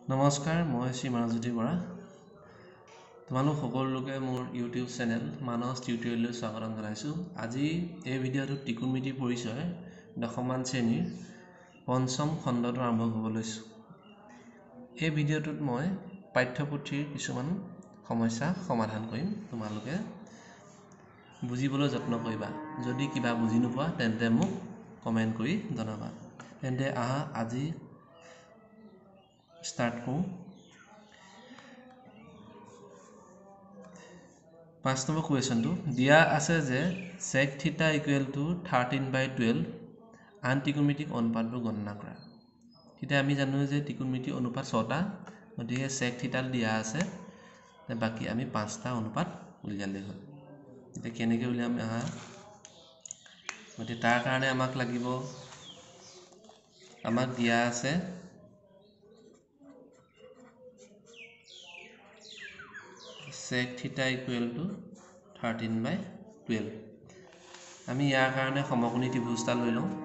নমস্কাৰ, মই শ্ৰী মানজ্যোতি বৰা। তোমালোক সকলোকে মোৰ ইউটিউব চেনেল মানস টিউটৰিয়েললৈ স্বাগতম জনাইছোঁ। আজি এই ভিডিঅ'টোত ত্ৰিকোণমিতি পৰিচয় দশমমান শ্ৰেণীৰ পঞ্চম খণ্ডটো আৰম্ভ কৰিব লৈছোঁ। এই ভিডিঅ'টোত মই পাঠ্যপুথিৰ কিছুমান সমস্যা সমাধান কৰিম। তোমালোকে বুজিবলৈ যত্ন কৰিবা। যদি কিবা বুজি নোপোৱা তেন্তে মোক কমেণ্ট কৰি জনাবা। তেন্তে আহা আজি স্টাৰ্ট কৰোঁ। 5 নম্বৰ কুৱেশ্যনটো দিয়া আছে যে sec θ = 13/12 আন ত্ৰিকোণমিতিক অনুপাতবোৰ গণনা কৰা। তেতিয়া আমি জানো যে ত্ৰিকোণমিতিক অনুপাত 6টা, গতিকে sec θ দিয়া আছে, বাকী আমি 5টা অনুপাত উলিয়ালেই হ'ল। এতিয়া কেনেকৈ উলিয়াম আহা। গতিকে তাৰ কাৰণে আমাক দিয়া আছে sec θ = 13/12। আমি ইয়াৰ কাৰণে সমকোণী ত্ৰিভুজ এটা লৈ লওঁ।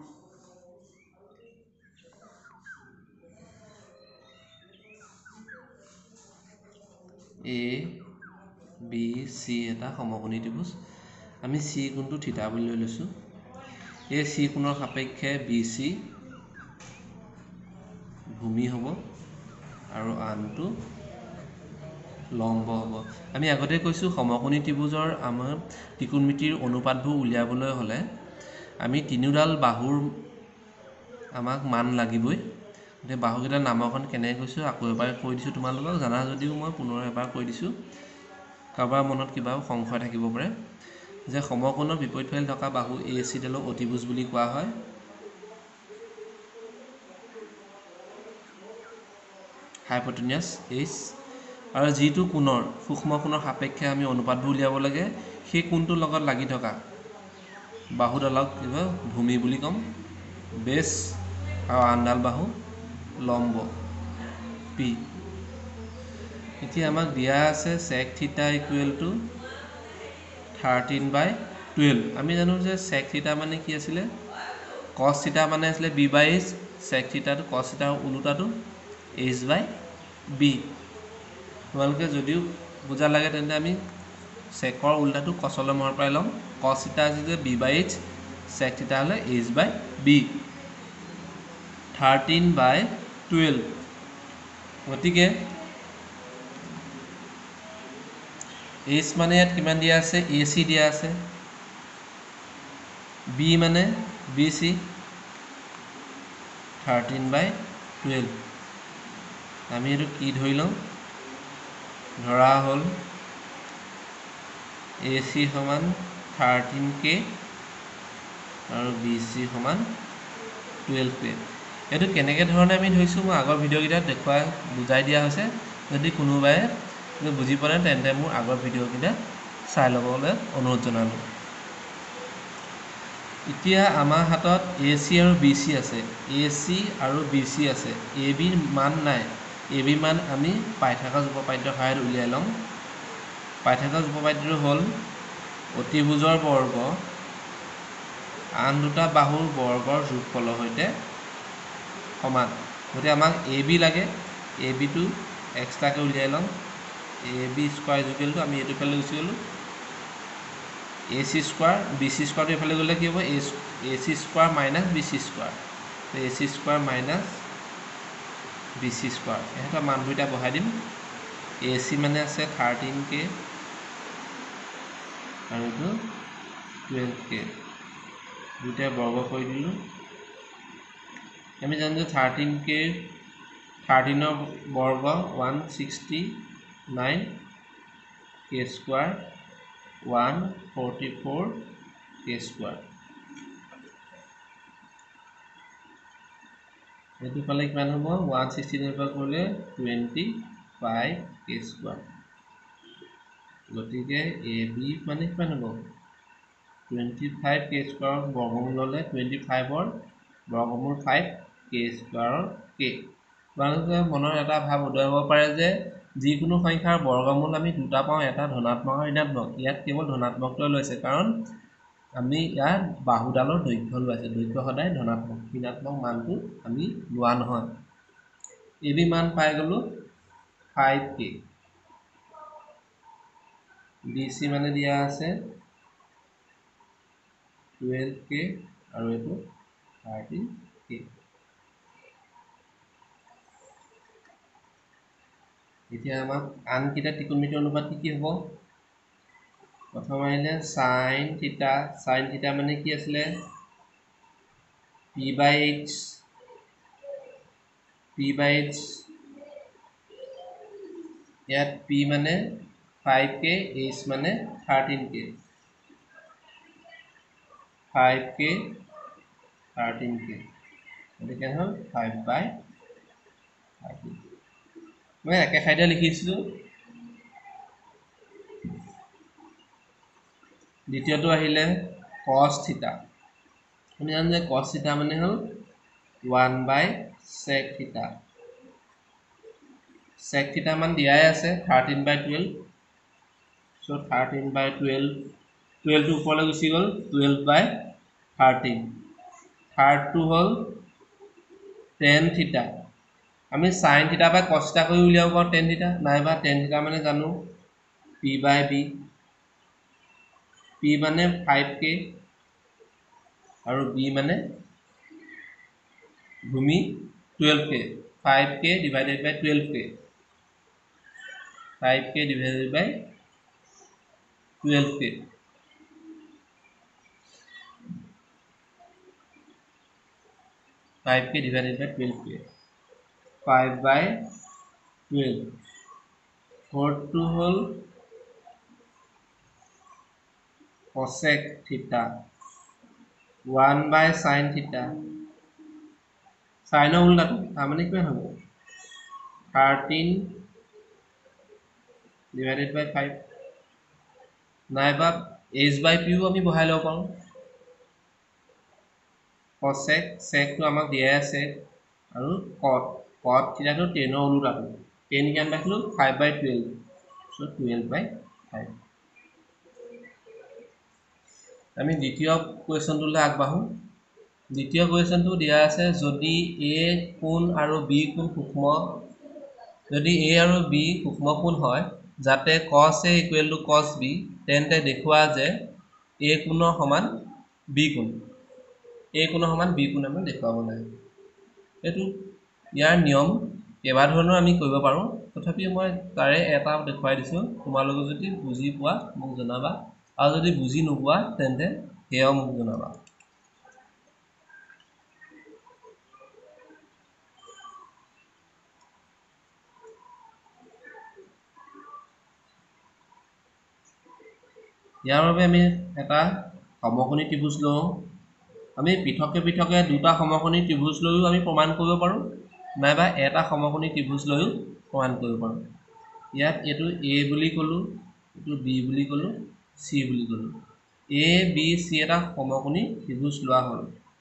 A B C এটা সমকোণী ত্ৰিভুজ। আমি C কোণটো θ বুলি লৈ লৈছোঁ। এই C কোণৰ সাপেক্ষে BC ভূমি হ'ব আৰু আনটো লম্ব হ'ব। আমি আগতে কৈছোঁ সমকোণী ত্ৰিভুজৰ আমাৰ ত্ৰিকোণমিতিৰ অনুপাতবোৰ উলিয়াবলৈ হ'লে আমি তিনিওডাল বাহুৰ আমাক মান লাগিবই। গতিকে বাহুকেইটাৰ নামকৰণ কেনেকৈ কৈছোঁ আকৌ এবাৰ কৈ দিছোঁ। তোমালোকক জানা যদিও মই পুনৰ এবাৰ কৈ দিছোঁ। কাৰোবাৰ মনত কিবা সংশয় থাকিব পাৰে যে সমকোণৰ বিপৰীত ফালে থকা বাহু AC ডালক অতিভুজ বুলি কোৱা হয়। হাইপটেনিয়াছ H আৰু যিটো কোণৰ সূক্ষ্ম কোণৰ সাপেক্ষে আমি অনুপাতবোৰ উলিয়াব লাগে সেই কোণটোৰ লগত লাগি থকা বাহুডালক কিবা ভূমি বুলি ক'ম। বেছ আৰু আনডাল বাহু লম্ব P। এতিয়া আমাক দিয়া আছে sec θ = 13/12। আমি জানো যে sec θ মানে কি আছিলে, cos θ মানে আছিলে B/H, sec θ টো cos θ ওলোটাটো H/B। তোমালোকে যদিও বুজা লাগে তেন্তে আমি চেকৰ ওলোটাটো কচলৈ মনত পেলাই ল'ম। cos θ হৈছে B/H, sec θ হ'লে H/B। 13/12 গতিকে H মানে ইয়াত কিমান দিয়া আছে, AC দিয়া আছে। B মানে BC। 13/12 আমি এইটো কি ধৰি লওঁ, ধৰা হ'ল AC সমান 13K আৰু BC সমান 12K। এইটো কেনেকৈ ধৰণে আমি ধৰিছোঁ মই আগৰ ভিডিঅ'কেইটাত বুজাই দিয়া হৈছে। যদি কোনোবাই বুজি পোৱা নাই তেন্তে মোৰ আগৰ ভিডিঅ'কেইটা চাই ল'বলৈ অনুৰোধ জনালোঁ। এতিয়া আমাৰ হাতত AC আৰু BC আছে। AC আৰু BC আছে। AB মান নাই। AB মান আমি পাইথাগোৰাছ উপপাদ্যৰ সহায়ত উলিয়াই ল'ম। পাইথাগোৰাছ উপপাদ্যটো হ'ল অতিভুজৰ বৰ্গ আন দুটা বাহুৰ বৰ্গৰ যোগফলৰ সৈতে সমান। গতিকে আমাক AB লাগে, ABটো এক্সট্ৰাকৈ উলিয়াই ল'ম। AB² আমি এইটো ফালে গুচি গ'লোঁ। AC² BC² এইফালে গ'লে কি হ'ব, AC² - BC²। AC² - BC²। ইহঁতৰ মানবোৰ এতিয়া বহাই দিম। AC মানে আছে 13K আৰু এইটো 12K। দুটাই বৰ্গ কৰি দিলোঁ। আমি জানো যে 13ৰ বৰ্গ 169, K² 144 K²। এইটো পালে কিমান হ'ব, 169 পৰা কৰিলে 25 K²। গতিকে AB মানে কিমান হ'ব, 25 K² বৰ্গমূল ল'লে 25ৰ বৰ্গমূল 5 K² K। তোমালোকে মনৰ এটা ভাৱ উদয় হ'ব পাৰে যে যিকোনো সংখ্যাৰ বৰ্গমূল আমি দুটা পাওঁ, এটা ধনাত্মক আৰু ঋণাত্মক। ইয়াত কেৱল ধনাত্মকটোৱে লৈছে কাৰণ আমি ইয়াত বাহুডালৰ দৈৰ্ঘ্য লৈছে। দৈৰ্ঘ্য সদায় ধনাত্মক, ঋণাত্মক মানটো আমি লোৱা নহয়। AB মান পাই গলো 5k BC মানে দিয়া আছে 12k আৰু এটো 13k এতিয়া আমাক আন কিটা ত্ৰিকোণমিতিৰ অনুপাত কি হ'ব প্ৰথম আহিলে sin θ মানে কি আছিলে p/h ইয়াত p মানে 5k h মানে 13k 5k 13k এটাকে হল 5/13 মই একে ঠাইতে লিখিছিলো দ্বিতীয়টো আহিলে cos θ আমি জানো যে cos θ মানে হল 1/sec θ sec θ মান দিয়াই আছে 13/12 so 13/12 12 টো উপৰলৈ গুচি গল 12/13 থাৰ্ড টো হল tan θ আমি sin θ বাই cos θ কৰি উলিয়াব পাৰো tan θ নাইবা tan θ মানে জানো p/b p মানে 5k আৰু b মানে ভূমি 12k 5k divided by 12k 5k divided by 12k 5k divided by 12k 5/12 fourth to whole cosec θ 1/sin θ sin উল্টাটো তাৰ মানে কিমান হ'ব 13 divided by 5 নাইবা h/p ও আমি বহাই লব পাৰো cosec sec টো আমাক দিয়াই আছে আৰু cot θ টো 10 ৰ উল্টাটো 10 কিমান পাইছিলো 5/12 so 12/5 আমি দ্বিতীয় কোৱেশ্চনটোলৈ আগবাঢ়ো দ্বিতীয় কোৱেশ্চনটো দিয়া আছে যদি a কোণ আৰু b কোণ সূক্ষ্ম যদি a আৰু b সূক্ষ্ম কোণ হয় যাতে cos a = cos b তেন্তে দেখুৱা যে a কোণৰ সমান b কোণ a কোণৰ সমান b কোণ আমি দেখুৱাব লাগে এটো ইয়াৰ নিয়ম কেবা ধৰণৰ আমি কৰিব পাৰো তথাপি মই তাৰে এটা দেখুৱাই দিছো তোমালোকে যদি বুজি পোৱা মোক জনাবা আৰু যদি বুজি নোপোৱা তেন্তে হেও মোক জনাবা ইয়াৰ বাবে আমি এটা সমকোণী ত্ৰিভুজ লওঁ আমি পৃথকে দুটা সমকোণী ত্ৰিভুজ লৈও আমি প্ৰমাণ কৰিব পাৰো নাইবা এটা সমকোণী ত্ৰিভুজ লৈও প্ৰমাণ কৰিব পাৰো ইয়াত এটো a বুলি কলো এটো b বুলি কলো c বুলি কলো a b c এটা সমকোণী ত্ৰিভুজ লোৱা হ'ল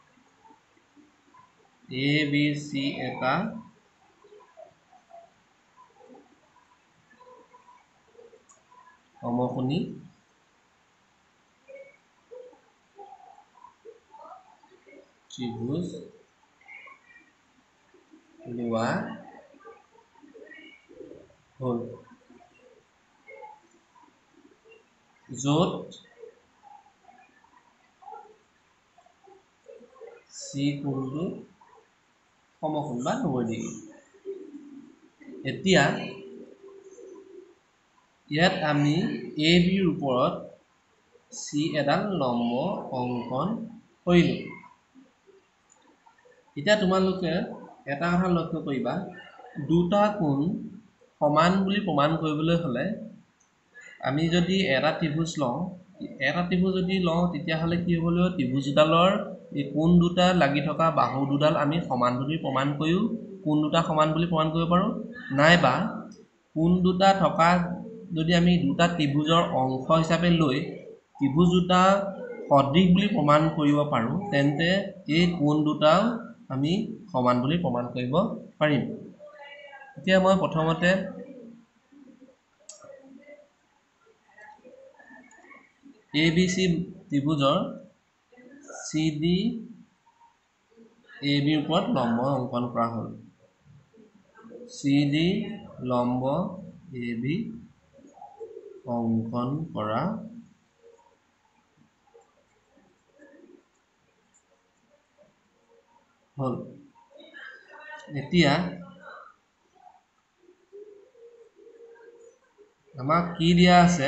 a b c এটা সমকোণী ত্ৰিভুজ লোৱা হ'ল য'ত c কোণটো সমকোণ বা 90 ডিগ্ৰী এতিয়া ইয়াত আমি a b ৰ ওপৰত c এডাল লম্ব অংকন কৰিলো এতিয়া তোমালোকে এটা কথা লক্ষ্য কৰিবা দুটা কোণ সমান বুলি প্ৰমাণ কৰিবলৈ হলে আমি যদি এটা ত্ৰিভুজ লওঁ তেতিয়া হলে কি হ'ব লাগিব ত্ৰিভুজ দুডালৰ এই কোণ দুটা লাগি থকা বাহু দুডাল আমি সমান বুলি প্ৰমাণ কৰিও কোণ দুটা সমান বুলি প্ৰমাণ কৰিব পাৰো নাইবা কোণ দুটা থকা যদি আমি দুটা ত্ৰিভুজৰ অংশ হিচাপে লৈ ত্ৰিভুজ দুটা সদৃশ বুলি প্ৰমাণ কৰিব পাৰো তেন্তে এই কোণ দুটা আমি সমান বুলি প্ৰমাণ কৰিব পাৰিম এতিয়া মই প্ৰথমতে ABC ত্ৰিভুজৰ CD AB ওপৰত লম্ব অংকন কৰা হ'ল CD লম্ব AB অঙ্কন কৰা হল। এতিয়া আমাক কি দিয়া আছে?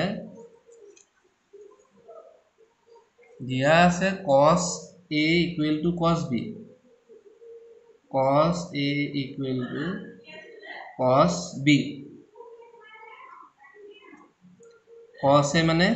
দিয়া আছে cos A equal to cos B, cos A equal to cos B, cos A মানে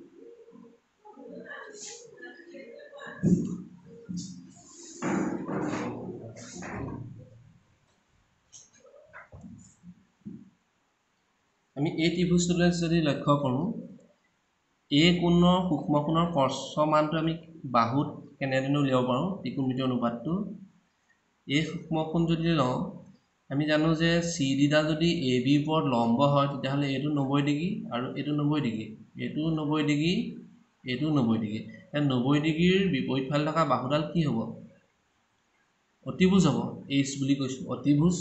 আমি এই ত্ৰিভুজটোলৈ যদি লক্ষ্য কৰোঁ, এই কোণৰ সূক্ষ্ম কোণৰ কৰ্ষ মানটো আমি বাহুত কেনেদৰে উলিয়াব পাৰোঁ? ত্ৰিকোণমিতিৰ অনুপাতটো এই সূক্ষ্ম কোণ যদি লওঁ, আমি জানো যে CD ডাল যদি AB ওপৰত লম্ব হয় তেতিয়াহ'লে এইটো 90 ডিগ্ৰী আৰু এইটো 90 ডিগ্ৰী, এইটো 90 ডিগ্ৰী, এইটো 90 ডিগ্ৰী। এই 90 ডিগ্ৰীৰ বিপৰীত ফালে থকা বাহুডাল কি হ'ব? অতিভুজ হ'ব। H বুলি কৈছোঁ, অতিভুজ।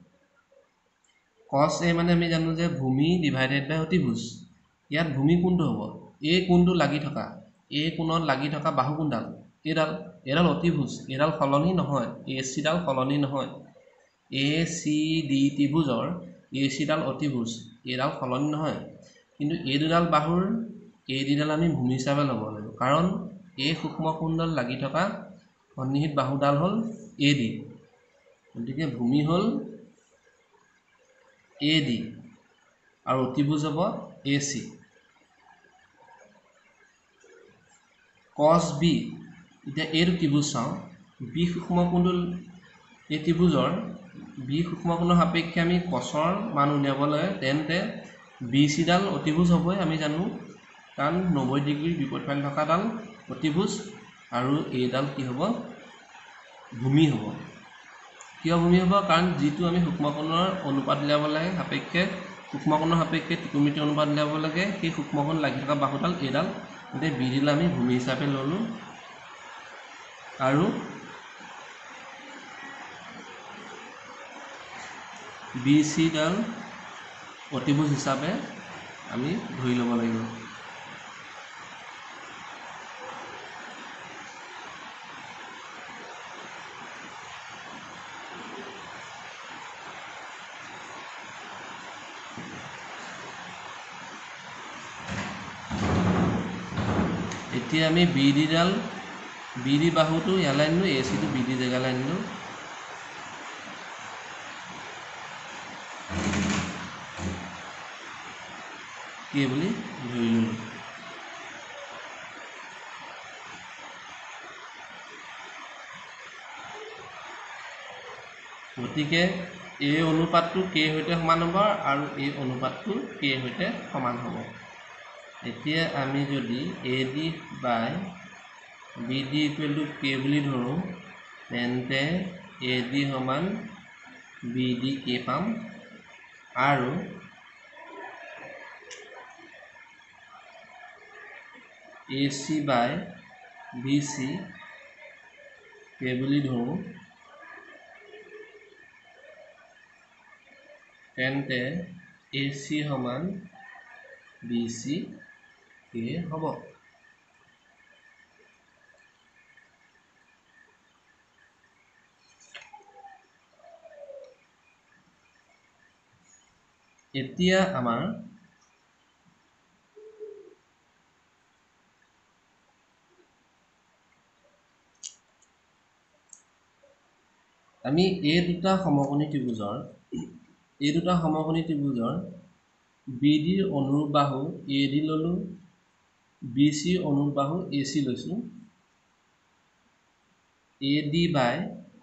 cos A মানে আমি জানো যে ভূমি ডিভাইডেড বাই অতিভুজ। ইয়াত ভূমি কোণটো হ'ব এই কোণটো লাগি থকা, এই কোণত লাগি থকা বাহু কোণডাল এইডাল অতিভুজ, এইডাল সলনি নহয়, AC ডাল সলনি নহয়। ACD ত্ৰিভুজৰ AC ডাল অতিভুজ, এইডাল সলনি নহয়। কিন্তু এই দুডাল বাহুৰ AD ডাল আমি ভূমি হিচাপে ল'ব লাগিব, কাৰণ এই সূক্ষ্ম কোণডাল লাগি থকা সন্নিহিত বাহুডাল হ'ল AD। গতিকে ভূমি হ'ল AD আৰু অতিভুজ হ'ব AC। cos B, এতিয়া এইটো ত্ৰিভুজ চাওঁ, B সূক্ষ্ম কোণটো এই ত্ৰিভুজৰ B সূক্ষ্ম কোণৰ সাপেক্ষে আমি cosৰ মান উলিয়াব লাগে, তেন্তে BC ডাল অতিভুজ হ'বই আমি জানো, কাৰণ 90 ডিগ্ৰীৰ বিপৰীত ফালে থকাডাল অতিভুজ আৰু এইডাল কি হ'ব? ভূমি হ'ব। কিয় ভূমি হ'ব? কাৰণ যিটো আমি সূক্ষ্ম কোণৰ অনুপাত উলিয়াব লাগে সাপেক্ষে, সূক্ষ্ম কোণৰ সাপেক্ষে ত্ৰিকোণমিতিৰ অনুপাত উলিয়াব লাগে, সেই সূক্ষ্ম কোণ লাগি থকা বাহুডাল এইডাল, গতিকে B ডাল আমি ভূমি হিচাপে ল'লোঁ আৰু BC ডাল অতিভুজ হিচাপে আমি ধৰি ল'ব লাগিব। এতিয়া আমি BD বাহুটো ইয়ালৈ আনিলোঁ, ACটো BD জেগালৈ আনিলোঁ। কি বুলি ধৰি ল'লোঁ। গতিকে এই অনুপাতটো K সৈতে সমান হ'ব আৰু এই অনুপাতটো K সৈতে সমান হ'ব। এতিয়া আমি যদি AD by BD equal to K বুলি ধৰোঁ, তেন্তে AD সমান BD K পাম আৰু AC বাই BC K বুলি ধৰোঁ, তেন্তে AC সমান BC K হ'ব। এতিয়া আমাৰ আমি এই দুটা সমকোণী ত্ৰিভুজৰ BDৰ অনুৰূপ বাহু AD ল'লোঁ, BCৰ অনুৰূপ বাহু AC লৈছোঁ। AD বাই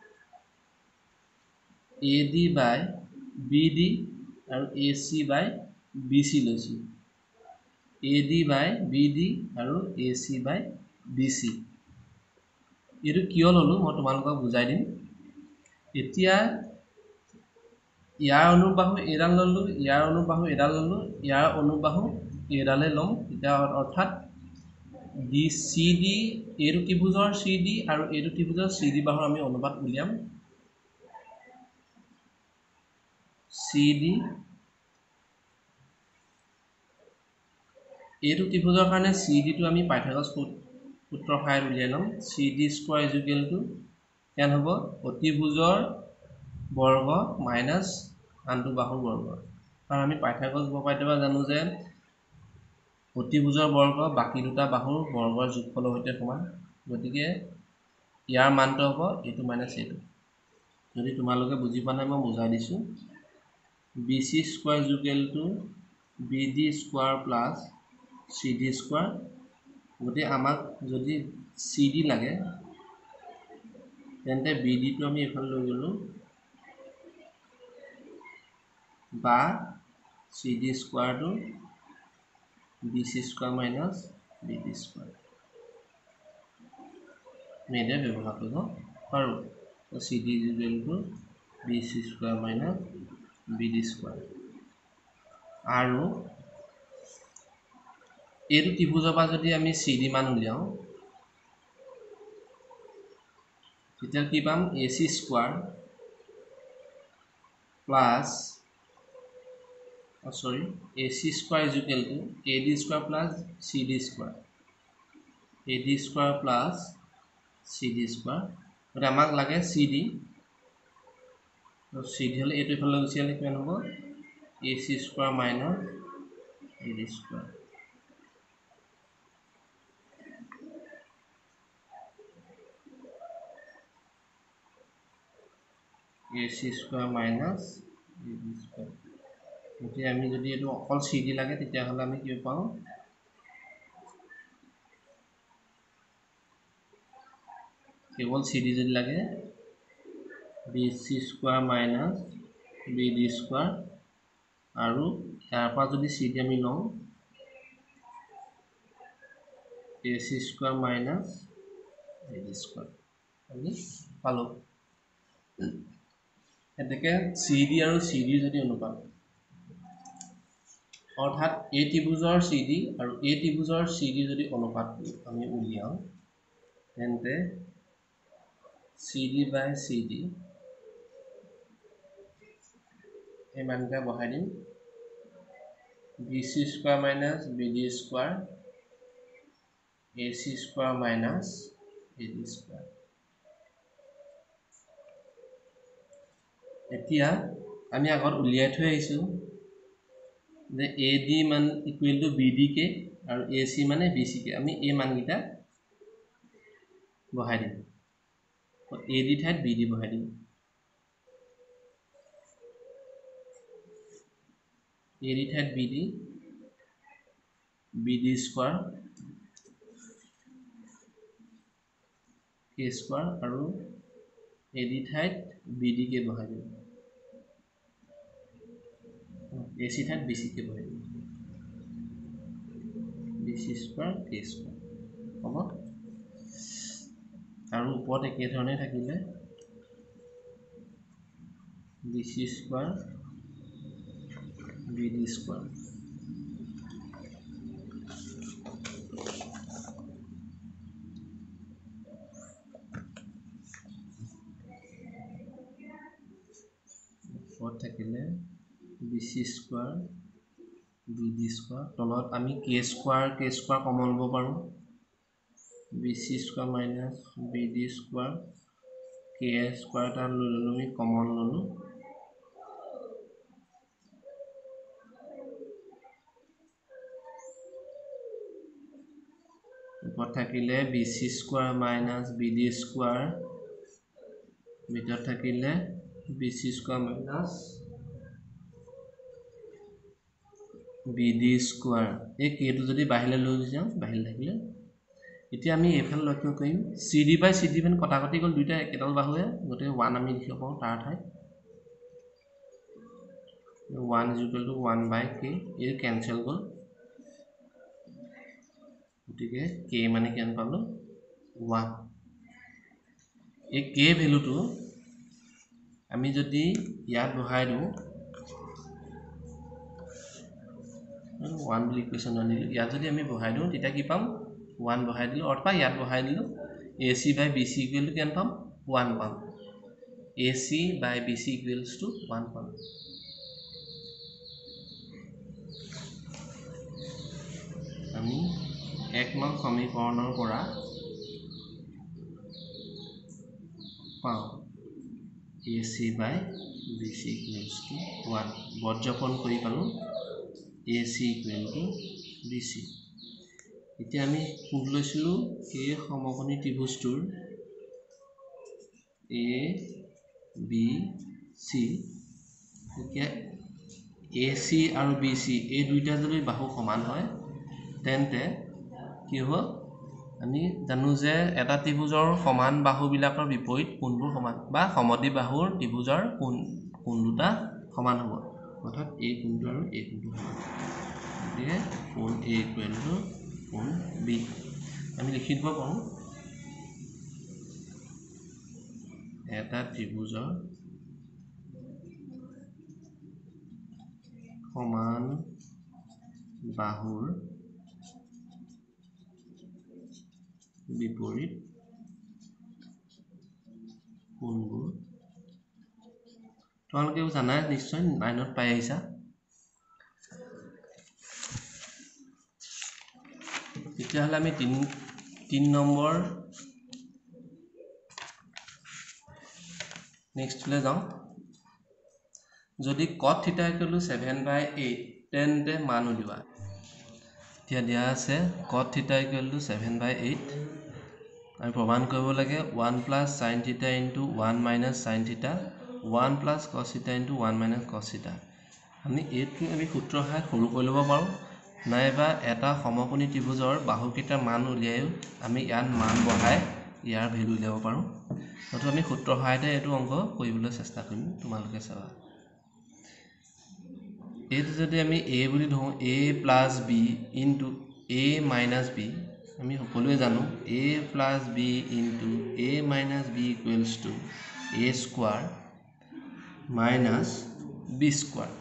BD আৰু AC বাই BC লৈছোঁ। AD বাই BD আৰু AC বাই BC। এইটো কিয় ল'লোঁ মই তোমালোকক বুজাই দিম। এতিয়া ইয়াৰ অনুৰূপ বাহু এইডাল ল'লোঁ, ইয়াৰ অনুৰূপ বাহু এইডাল ল'লোঁ, ইয়াৰ অনুৰূপ বাহু এইডালে ল'ম। এতিয়া অৰ্থাৎ CD, এইটো ত্ৰিভুজৰ CD আৰু এইটো ত্ৰিভুজৰ CD বাহুৰ আমি অনুপাত উলিয়াম। CD এইটো ত্ৰিভুজৰ কাৰণে CD টো আমি পাইথাগোৰাছ সূত্ৰৰ সহায়ত উলিয়াই লম CD square is equal to কেন হ'ব অতিভুজৰ বৰ্গ মাইনাস আনটো বাহুৰ বৰ্গ কাৰণ আমি পাইথাগোৰাছ উপপাদ্যৰ পৰা জানো যে অতিভুজৰ বৰ্গ বাকি দুটা বাহুৰ বৰ্গৰ যোগফলৰ সৈতে সমান গতিকে ইয়াৰ মানটো হ'ব এইটো মাইনাস এইটো যদি তোমালোকে বুজি পোৱা নাই মই বুজাই দিছো BC square is equal to BD square plus CD square গতি আমাক যদি CD লাগে তেন্তে BD টো আমি এফালে লৈ গলো বা CD স্কয়াৰ টো BC square minus BD square মেডে ব্যৱহাৰ কৰিব পাৰো CD is equal to BC square minus BD square আৰু এইটো ত্ৰিভুজৰ পৰা যদি আমি CD মান উলিয়াও তেতিয়া কি পাম AC square plus AC square is equal to AD square plus CD square AD square plus CD square গতে আমাক লাগে CD তো CD হলে এইটো ইফালে গুচি আহিলে কিমান হ'ব AC square minus AD square AC square minus AD square এতিয়া আমি যদি এটো অকল CD লাগে তেতিয়া হলে আমি কি পাওঁ কেৱল CD যদি লাগে BC square minus BD square আৰু ইয়াৰ পৰা যদি CD আমি লওঁ AC square minus AD square আমি পালো এতেকে CD আৰু CD যদি অনুপাত অৰ্থাৎ এই ত্ৰিভুজৰ CD আৰু এই ত্ৰিভুজৰ CD যদি অনুপাত আমি উলিয়াও তেন্তে CD by CD এই মানটা বহাই দিম BC square minus BD square AC square minus AD square এতিয়া আমি আগত উলিয়াই থৈ আহিছো যে AD মান ইকুৱেল টু BD কে আৰু AC মানে BC কে আমি এই মানগিটা বহাই দিম AD ঠাইত BD বহাই দিম AD ঠাইত BD স্কয়াৰ K স্কয়াৰ আৰু AD ঠাইত BD কে বহাই দিম AC ঠাইত BC কে বহাই দিম BC স্কয়াৰ K স্কয়াৰ হ'ব আৰু ওপৰত একে ধৰণে থাকিলে BC স্কয়াৰ BD স্কয়াৰ ওপৰত থাকিলে BC স্কয়াৰ BD স্কয়াৰ তলত আমি K স্কয়াৰ কমন লব পাৰো BC square minus BD square K square টা লৈ ললো আমি কমন ললো ওপৰত থাকিলে BC square minus BD square ভিতৰত থাকিলে BC square minus BD square এই কেটো যদি বাহিৰলৈ লৈ যাওঁ বাহিৰ থাকিলে এতিয়া আমি এফাল লক্ষ্য কৰিম CD বাই CD মান কটাকটি গল দুইটা একেডাল বাহুৱে গতে 1 আমি লিখিব পাৰো তাৰ ঠাইত 1 1 by K এই ক্যান্সেল গল গতিকে K মানে কিমান পালো 1 এই K ভ্যালুটো আমি যদি ইয়াত বহাই দিও 1 বুলি ইকুৱেশ্যন আনিলো ইয়াত যদি আমি বহাই দিও তেতিয়া কি পাম 1 বহাই দিলো অথবা ইয়াত বহাই দিলো AC by BC equal to কিমান পাম 1 পাম AC by BC equals to 1 পাম ৰেখাত্মক সমীকৰণৰ পৰা পাওঁ AC by BC equals to 1 বৰ্জপন কৰি পালো AC equal to BC এতিয়া আমি কোন লৈছিলো এই সমকোণী ত্ৰিভুজটোৰ ABC এতিয়া AC আৰু BC এই দুইটা যদি বাহু সমান হয় তেন্তে কি হ'ব আমি জানো যে এটা ত্ৰিভুজৰ সমান বাহুবিলাকৰ বিপৰীত কোণবোৰ সমান বা সমদ্বি বাহুৰ ত্ৰিভুজৰ কোণ দুটা সমান হ'ব অৰ্থাৎ এই কোণটো আৰু এই কোণটো সমান গতিকে কোণ A ইকুৱেল টু কোণ B আমি লিখি দিব পাৰোঁ এটা ত্ৰিভুজৰ সমান বাহুৰ বিপৰীত কোণবোৰ তোমালোকে জানাই নিশ্চয় লাইনত পাই আহিছা তেতিয়াহ'লে আমি 3 নম্বৰ নেক্সটলৈ যাওঁ যদি cot θ = 7/8 তেন্তে মান উলিওৱা এতিয়া দিয়া আছে cot θ = 7/8 আমি প্ৰমাণ কৰিব লাগে 1 + sin θ * 1 - sin θ 1 + cos θ * 1 - cos θ আমি এইটো আমি সূত্ৰ সহায়ত সৰু কৰি ল'ব পাৰোঁ নাইবা এটা সমকোণী ত্ৰিভুজৰ বাহুকেইটাৰ মান উলিয়াইও আমি ইয়াত মান বহাই ইয়াৰ ভেলু উলিয়াব পাৰোঁ অথবা আমি সূত্ৰ সহায়তে এইটো অংক কৰিবলৈ চেষ্টা কৰিম তোমালোকে চাবা এইটো যদি আমি a বুলি ধৰো a + b * a - b আমি সকলোৱে জানো a + b * a - b = a square minus b square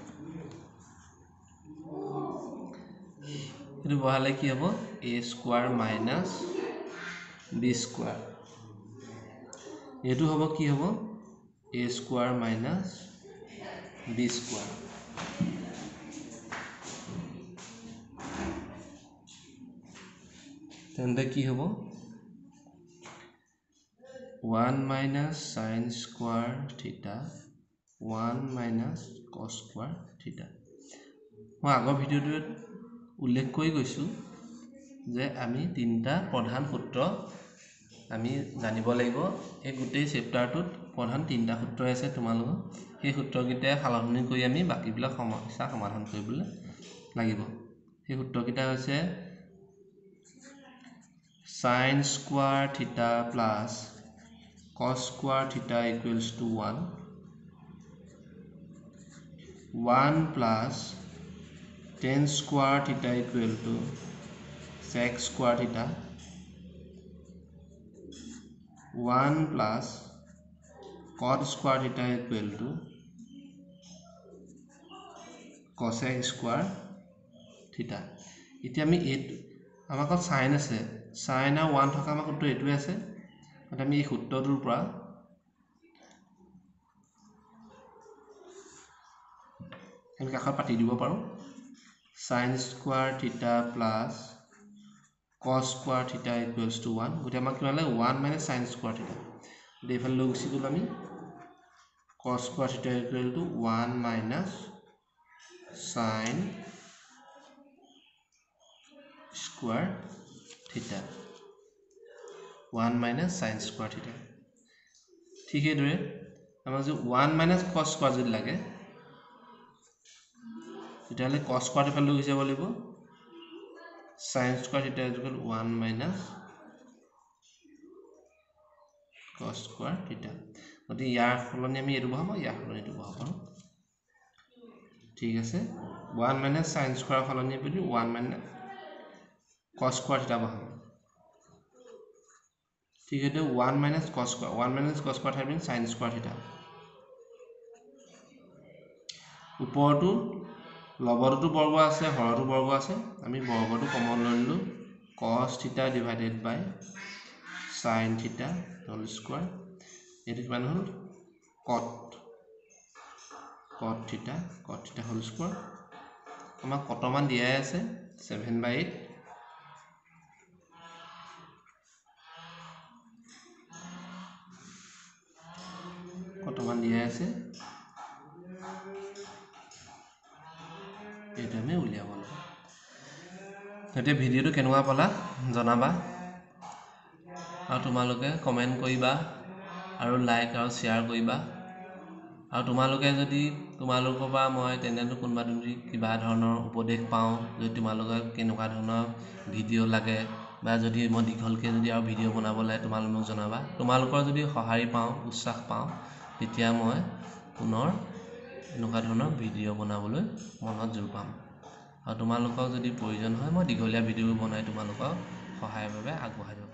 এইটো বহালে কি হ'ব a square minus b square এইটো হ'ব কি হ'ব a square minus b square তেন্তে কি হ'ব 1 - sin square theta 1 - cos square theta মই আগৰ ভিডিঅ'টোত উল্লেখ কৰি গৈছোঁ যে আমি তিনিটা প্ৰধান সূত্ৰ আমি জানিব লাগিব এই গোটেই চেপ্টাৰটোত প্ৰধান তিনিটা সূত্ৰ আছে তোমালোকৰ সেই সূত্ৰকেইটা সলনি কৰি আমি বাকিবিলাক সমস্যা সমাধান কৰিবলৈ লাগিব সেই সূত্ৰকেইটা হৈছে sin square theta plus cos square theta equals to 1 plus tan square theta equal to sec square theta 1 plus cot square theta equal to cosec square theta এতিয়া আমি এইটো আমাৰ কাছে sin আছে sin আৰু 1 থকা আমাৰ সূত্ৰ এইটোৱে আছে মানে আমি এই সূত্ৰটোৰ পৰা আমি কাষত পাতি দিব পাৰোঁ sin square theta plus cos square theta equals to 1 গতি আমাক কিমান লাগে 1 minus sin square theta গতি এইফালে লৈ গুচি গ'ল আমি cos square theta equal to 1 minus sin square theta 1 minus sin square theta ঠিক এইদৰে আমাক যে 1 minus cos square যদি লাগে তেতিয়াহ'লে cos square এইফালে লৈ যাব লাগিব sin square theta equal 1 minus cos square theta গতি ইয়াৰ সলনি আমি এইটো বহাব ইয়াৰ সলনি এইটো বহাব পাৰোঁ ঠিক আছে 1 minus sin square সলনি বুলি 1 minus cos square theta বহাম ঠিক আছে 1 minus cos square theta means sin square theta ওপৰটো লবৰটো বৰ্গ আছে হৰটো বৰ্গ আছে আমি বৰ্গটো কমন লৈ ললো cos theta divided by sin theta whole square এটো কিমান হ'ল cot theta whole square আমাক কত মান দিয়াই আছে 7/8 এইটো আমি উলিয়াব লাগে। এতিয়া ভিডিঅ'টো কেনেকুৱা পালা জনাবা, আৰু তোমালোকে কমেণ্ট কৰিবা আৰু লাইক আৰু শ্বেয়াৰ কৰিবা। আৰু তোমালোকে যদি তোমালোকৰ পৰা মই তেনেকৈ কোনোবা যদি কিবা ধৰণৰ উপদেশ পাওঁ, যদি তোমালোকে কেনেকুৱা ধৰণৰ ভিডিঅ' লাগে বা যদি মই দীঘলকৈ যদি আৰু ভিডিঅ' বনাব লাগে তোমালোকে মোক জনাবা। তোমালোকৰ যদি সঁহাৰি পাওঁ, উৎসাহ পাওঁ, তেতিয়া মই পুনৰ এনেকুৱা ধৰণৰ ভিডিঅ' বনাবলৈ মনত জোৰ পাম। আৰু তোমালোকক যদি প্ৰয়োজন হয় মই দীঘলীয়া ভিডিঅ' বনাই তোমালোকক সহায়ৰ বাবে আগবঢ়াই দিব পাৰিম।